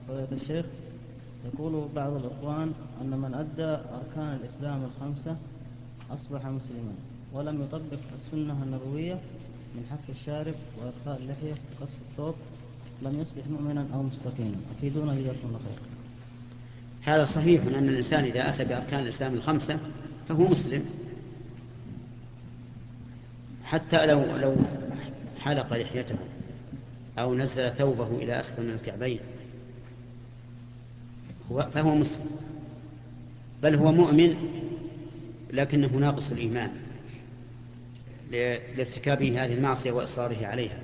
فضيلة الشيخ، يقول بعض الإخوان أن من أدى أركان الإسلام الخمسة أصبح مسلما، ولم يطبق السنة النبوية من حف الشارب وإرخاء اللحية وقص الثوب لم يصبح مؤمنا أو مستقيما. أفيدونا جزاكم الله خير. هذا صحيح أن الإنسان إذا أتى بأركان الإسلام الخمسة فهو مسلم، حتى لو حلق لحيته أو نزل ثوبه إلى أسفل من الكعبين فهو مسلم، بل هو مؤمن لكنه ناقص الإيمان لارتكابه هذه المعصية وإصراره عليها.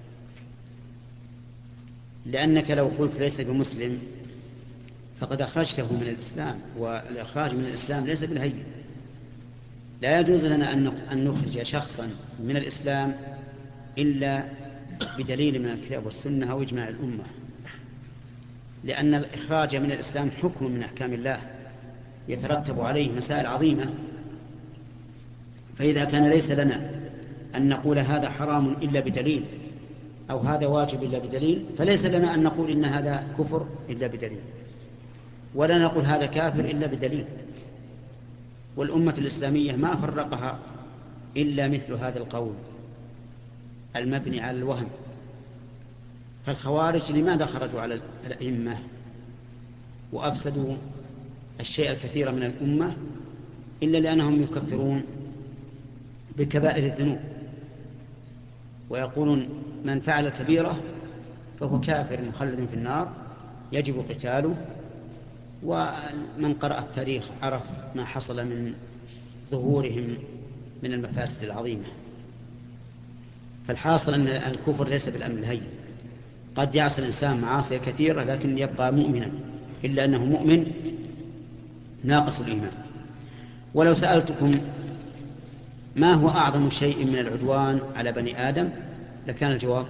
لأنك لو قلت ليس بمسلم فقد أخرجته من الإسلام، والإخراج من الإسلام ليس بالهين. لا يجوز لنا أن نخرج شخصا من الإسلام إلا بدليل من الكتاب والسنة أو إجماع الأمة، لأن الإخراج من الإسلام حكم من أحكام الله يترتب عليه مسائل عظيمة. فإذا كان ليس لنا أن نقول هذا حرام إلا بدليل أو هذا واجب إلا بدليل، فليس لنا أن نقول إن هذا كفر إلا بدليل، ولا نقول هذا كافر إلا بدليل. والأمة الإسلامية ما فرقها إلا مثل هذا القول المبني على الوهم. فالخوارج لماذا خرجوا على الأئمة وأفسدوا الشيء الكثير من الأمة إلا لأنهم يكفرون بكبائر الذنوب، ويقولون من فعل الكبيرة فهو كافر مخلد في النار يجب قتاله. ومن قرأ التاريخ عرف ما حصل من ظهورهم من المفاسد العظيمة. فالحاصل أن الكفر ليس بالأمر الهين، قد يعصي الإنسان معاصي كثيرة لكن يبقى مؤمنا، إلا أنه مؤمن ناقص الإيمان. ولو سألتكم ما هو أعظم شيء من العدوان على بني آدم لكان الجواب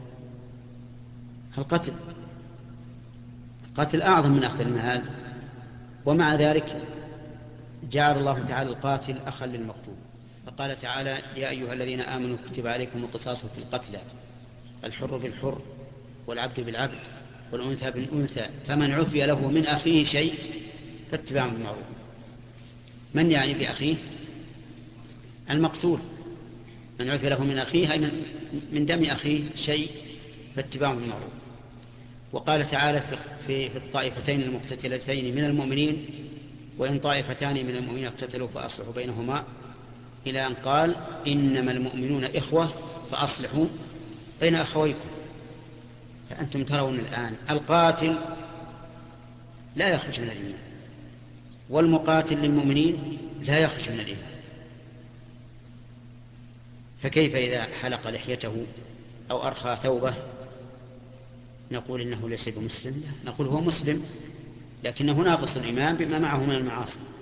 القتل. القتل أعظم من أخذ المال، ومع ذلك جعل الله تعالى القاتل أخا للمقتول. فقال تعالى: يا أيها الذين آمنوا كتب عليكم القصاص في القتلى، الحر بالحر والعبد بالعبد والأنثى بالأنثى، فمن عفي له من أخيه شيء فاتباع بالمعروف. من يعني بأخيه؟ المقتول. من عفي له من أخيه أي من دم أخيه شيء فاتباع بالمعروف. وقال تعالى في الطائفتين المقتتلتين من المؤمنين: وإن طائفتان من المؤمنين اقتتلوا فأصلحوا بينهما، إلى أن قال: إنما المؤمنون إخوة فأصلحوا بين أخويكم. فأنتم ترون الآن القاتل لا يخرج من الإيمان، والمقاتل للمؤمنين لا يخرج من الإيمان. فكيف إذا حلق لحيته أو أرخى ثوبه نقول إنه ليس بمسلم؟ نقول هو مسلم لكنه ناقص الإيمان بما معه من المعاصي.